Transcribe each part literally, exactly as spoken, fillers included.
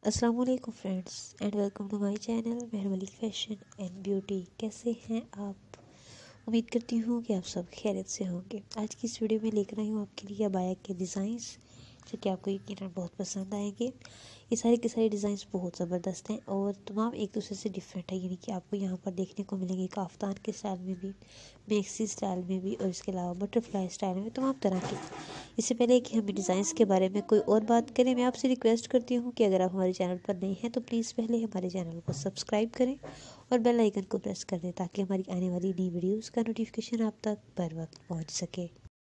अस्सलाम वालेकुम friends and welcome to my channel Meherbani fashion and beauty. कैसे हैं आप? उम्मीद करती हूँ कि आप सब खैरियत से होंगे। आज की इस वीडियो में लेकर आई हूँ आपके लिए अबाया के डिज़ाइंस जो कि आपको यकीनन बहुत पसंद आएंगे। ये सारे के सारे डिज़ाइंस बहुत ज़बरदस्त हैं और तमाम एक दूसरे से डिफरेंट है, यानी कि आपको यहाँ पर देखने को मिलेंगे काफ्तान के स्टाइल में भी, मैक्सी स्टाइल में भी और इसके अलावा बटरफ्लाई स्टाइल में, तमाम तरह के। इससे पहले कि हम डिज़ाइंस के बारे में कोई और बात करें, मैं आपसे रिक्वेस्ट करती हूँ कि अगर आप हमारे चैनल पर नए हैं तो प्लीज़ पहले हमारे चैनल को सब्सक्राइब करें और बेल आइकन को प्रेस कर दें ताकि हमारी आने वाली नई वीडियोस का नोटिफिकेशन आप तक बर वक्त पहुँच सके।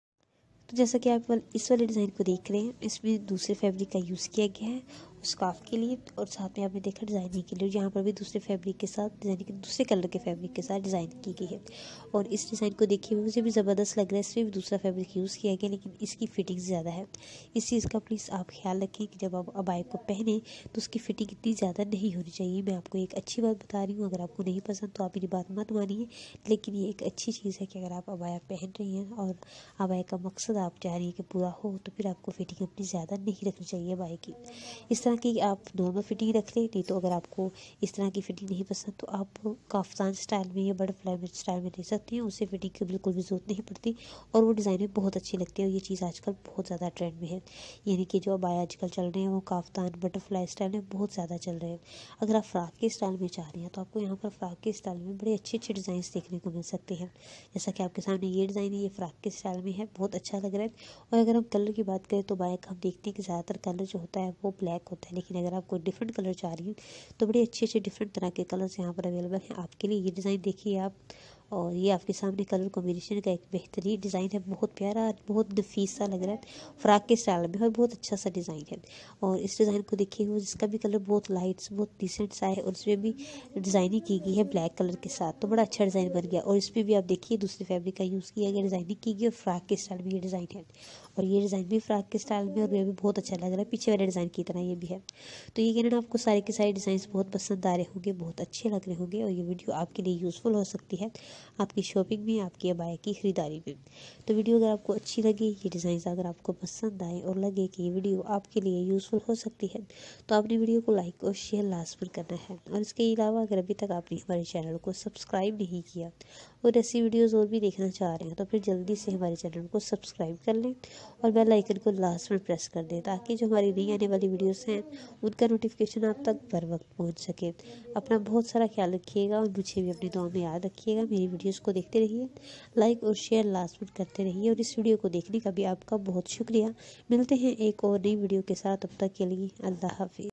तो जैसा कि आप इस वाले डिज़ाइन को देख रहे हैं, इसमें दूसरे फैब्रिक का यूज़ किया गया है स्कार्फ के लिए और साथ में आपने देखा डिज़ाइनिंग के लिए। यहाँ पर भी दूसरे फैब्रिक के साथ डिज़ाइनिंग दूसरे कलर के फैब्रिक के साथ डिज़ाइन की गई है और इस डिज़ाइन को देखिए मुझे भी ज़बरदस्त लग रहा है। इसमें भी दूसरा फैब्रिक यूज़ किया गया लेकिन इसकी फिटिंग ज़्यादा है। इस चीज़ का प्लीज़ आप ख्याल रखें कि जब आप अबाया को पहने तो उसकी फिटिंग इतनी ज़्यादा नहीं होनी चाहिए। मैं आपको एक अच्छी बात बता रही हूँ, अगर आपको नहीं पसंद तो आप मेरी बात मत मानिए, लेकिन ये एक अच्छी चीज़ है कि अगर आप अबाया पहन रही हैं और अबाया का मकसद आप चाह रही हैं कि पूरा हो तो फिर आपको फिटिंग अपनी ज़्यादा नहीं रखनी चाहिए अबाया की। इस तरह की आप नॉर्मल फिटिंग रख लें, नहीं तो अगर आपको इस तरह की फिटिंग नहीं पसंद तो आप काफ्तान स्टाइल में या बटरफ्लाई स्टाइल में दे सकती हैं। उससे फिटिंग की बिल्कुल भी ज़रूरत नहीं पड़ती और वो डिज़ाइन में बहुत अच्छी लगती है और ये चीज़ आजकल बहुत ज़्यादा ट्रेंड में है। यानी कि जो अबाया आजकल चल रहे हैं वो काफ्तान बटरफ्लाई स्टाइल में बहुत ज़्यादा चल रहे हैं। अगर आप फ्रॉक के स्टाइल में चाह रही हैं तो आपको यहाँ पर फ्रॉक के स्टाइल में बड़े अच्छे अच्छे डिज़ाइन देखने को मिल सकते हैं। जैसा कि आपके सामने ये डिज़ाइन है, ये फ्रॉक के स्टाइल में है, बहुत अच्छा लग रहा है। और अगर हम कलर की बात करें तो अबाया का हम देखते हैं कि ज़्यादातर कलर जो होता है वो ब्लैक होता है, लेकिन अगर आप कोई डिफरेंट कलर चाह रही हैं तो बड़े अच्छे अच्छे डिफरेंट तरह के कलर्स यहाँ पर अवेलेबल हैं आपके लिए। ये डिज़ाइन देखिए आप, और ये आपके सामने कलर कॉम्बिनेशन का एक बेहतरीन डिज़ाइन है, बहुत प्यारा, बहुत नफीस सा लग रहा है फ्रॉक के स्टाइल में और बहुत अच्छा सा डिज़ाइन है। और इस डिज़ाइन को देखिए वो जिसका भी कलर बहुत लाइट बहुत डिसेंट सा है और इसमें भी डिज़ाइनिंग की गई है ब्लैक कलर के साथ, तो बड़ा अच्छा डिज़ाइन बन गया। और इसमें भी आप देखिए दूसरे फैब्रिक का यूज़ किया गया, डिज़ाइनिंग की गई और फ्रॉक के स्टाइल में ये डिज़ाइन है और ये डिज़ाइन भी फ्रॉक के स्टाइल में और ये भी बहुत अच्छा लग रहा है, पीछे वाले डिज़ाइन की तरह ये भी है। तो ये कहना आपको सारे के सारे डिज़ाइंस बहुत पसंद आ रहे होंगे, बहुत अच्छे लग रहे होंगे और ये वीडियो आपके लिए यूज़फुल हो सकती है आपकी शॉपिंग में, आपकी अबाया की ख़रीदारी में। तो वीडियो अगर आपको अच्छी लगी, ये डिज़ाइंस अगर आपको पसंद आए और लगे कि ये वीडियो आपके लिए यूज़फुल हो सकती है तो आपने वीडियो को लाइक और शेयर लाजमन करना है। और इसके अलावा अगर अभी तक आपने हमारे चैनल को सब्सक्राइब नहीं किया और ऐसी वीडियोज़ और भी देखना चाह रहे हैं तो फिर जल्दी से हमारे चैनल को सब्सक्राइब कर लें और बेल आइकन को लास्ट में प्रेस कर दें ताकि जो हमारी नई आने वाली वीडियोस हैं उनका नोटिफिकेशन आप तक बर वक्त पहुँच सके। अपना बहुत सारा ख्याल रखिएगा और मुझे भी अपनी दुआ में याद रखिएगा। मेरी वीडियोस को देखते रहिए, लाइक और शेयर लास्ट में करते रहिए और इस वीडियो को देखने का भी आपका बहुत शुक्रिया। मिलते हैं एक और नई वीडियो के साथ, तब तक के लिए अल्लाह हाफिज़।